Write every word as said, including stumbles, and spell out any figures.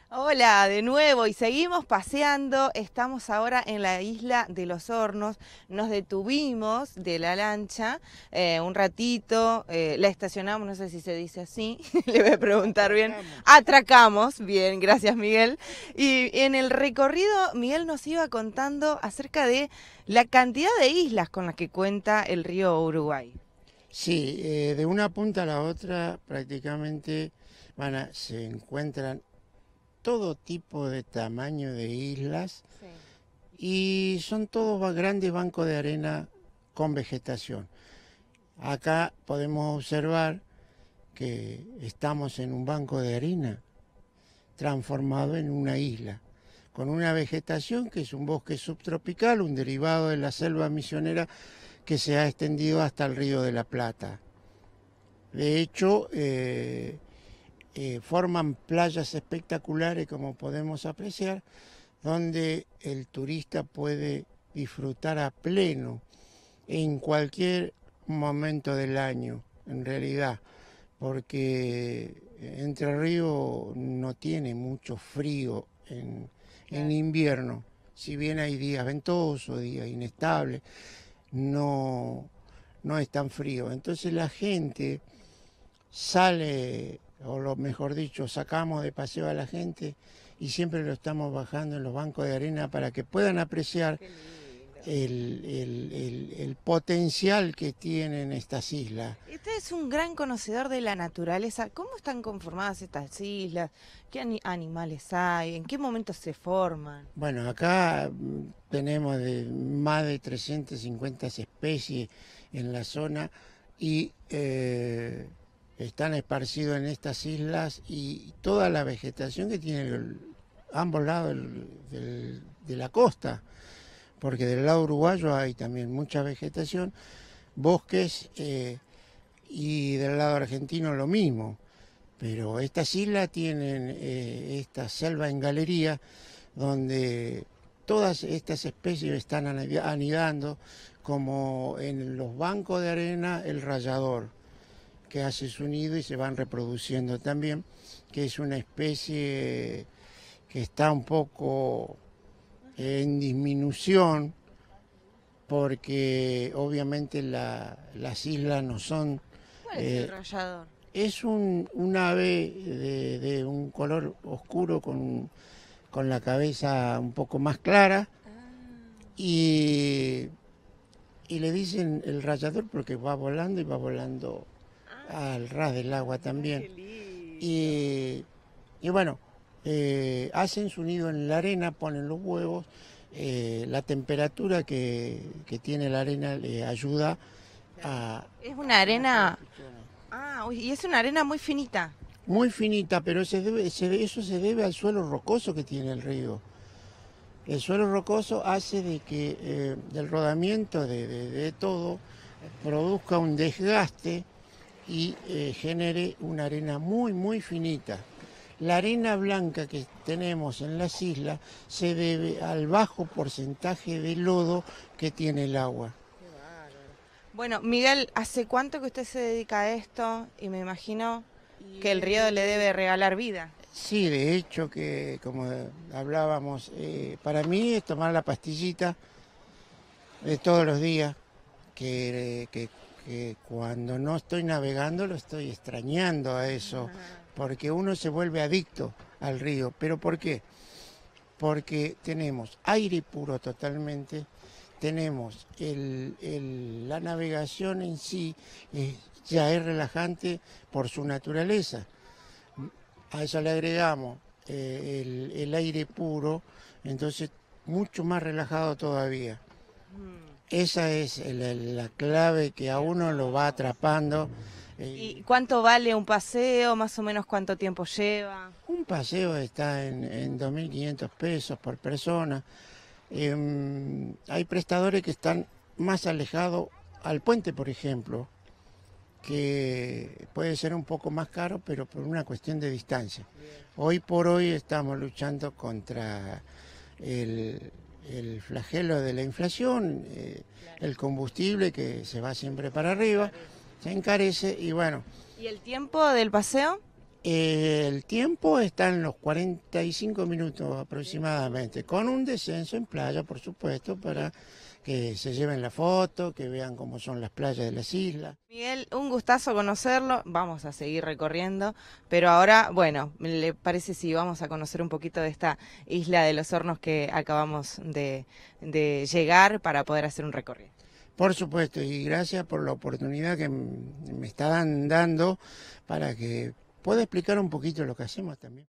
Hola, de nuevo y seguimos paseando. Estamos ahora en la isla de los Hornos. Nos detuvimos de la lancha eh, un ratito, eh, la estacionamos, no sé si se dice así, le voy a preguntar bien. Atracamos. Atracamos, bien, gracias Miguel. Y en el recorrido Miguel nos iba contando acerca de la cantidad de islas con las que cuenta el río Uruguay. Sí, eh, de una punta a la otra prácticamente van a- se encuentran todo tipo de tamaño de islas Sí. y son todos ba- grandes bancos de arena con vegetación. Acá podemos observar que estamos en un banco de arena transformado en una isla, con una vegetación que es un bosque subtropical, un derivado de la selva misionera que se ha extendido hasta el río de la Plata. De hecho, eh, eh, forman playas espectaculares, como podemos apreciar, donde el turista puede disfrutar a pleno en cualquier momento del año, en realidad, porque Entre Ríos no tiene mucho frío en, en Claro. invierno. Si bien hay días ventosos, días inestables, no, no es tan frío. Entonces la gente sale, o lo mejor dicho, sacamos de paseo a la gente y siempre lo estamos bajando en los bancos de arena para que puedan apreciar Qué lindo. el, el- el- el potencial que tienen estas islas. Usted es un gran conocedor de la naturaleza. ¿Cómo están conformadas estas islas? ¿Qué ani- animales hay? ¿En qué momento se forman? Bueno, acá mm, tenemos de más de trescientas cincuenta especies en la zona y eh, están esparcidos en estas islas y toda la vegetación que tiene el- ambos lados del- del- de la costa, porque del lado uruguayo hay también mucha vegetación, bosques eh, y del lado argentino lo mismo. Pero estas islas tienen eh, esta selva en galería donde todas estas especies están anidando, como en los bancos de arena el rayador, que hace su nido y se van reproduciendo también, que es una especie que está un poco en disminución porque obviamente la- las islas no son... ¿Cuál es el eh, rallador? es un, un ave de, de un color oscuro con con la cabeza un poco más clara Ah, y, y le dicen el rayador porque va volando y va volando ah, al ras del agua mirá qué también. lindo. Y, y bueno, eh, hacen su nido en la arena, ponen los huevos, eh, la temperatura que, que tiene la arena le ayuda Claro. a, Es una a cómo se arena. funciona. Ah, uy, y es una arena muy finita. Muy finita, pero se debe, se- eso se debe al suelo rocoso que tiene el río. El suelo rocoso hace de que eh, el rodamiento de, de- de todo produzca un desgaste y eh, genere una arena muy, muy finita. La arena blanca que tenemos en las islas se debe al bajo porcentaje de lodo que tiene el agua. Qué bárbaro. Bueno, Miguel, ¿hace cuánto que usted se dedica a esto? Y me imagino Y que el río le desde- debe regalar vida. Sí, de hecho que como hablábamos, eh, para mí es tomar la pastillita de todos los días, que, que, que cuando no estoy navegando lo estoy extrañando a eso, porque uno se vuelve adicto al río. ¿Pero por qué? Porque tenemos aire puro totalmente, tenemos el, el- la navegación en sí, eh, ya es relajante por su naturaleza. A eso le agregamos eh, el, el aire puro, entonces mucho más relajado todavía. Mm. Esa es la, la clave que a Qué uno lo va hermoso. atrapando. ¿Y Eh, cuánto vale un paseo? Más o menos cuánto tiempo lleva. un paseo está en, en dos mil quinientos pesos por persona. Eh, hay prestadores que están más alejados al puente, por ejemplo, que puede ser un poco más caro, pero por una cuestión de distancia. Bien. Hoy por hoy estamos luchando contra el, el flagelo de la inflación, eh, Claro. el combustible que se va siempre para Se arriba, encarece. se encarece y bueno, ¿Y el tiempo del paseo? Eh, el tiempo está en los cuarenta y cinco minutos aproximadamente, con un descenso en playa, por supuesto, para que se lleven la foto, que vean cómo son las playas de las islas. Miguel, un gustazo conocerlo, vamos a seguir recorriendo, pero ahora, bueno, ¿le parece si vamos a conocer un poquito de esta isla de los Hornos que acabamos de, de llegar para poder hacer un recorrido? Por supuesto, y gracias por la oportunidad que me están dando para que pueda explicar un poquito lo que hacemos también.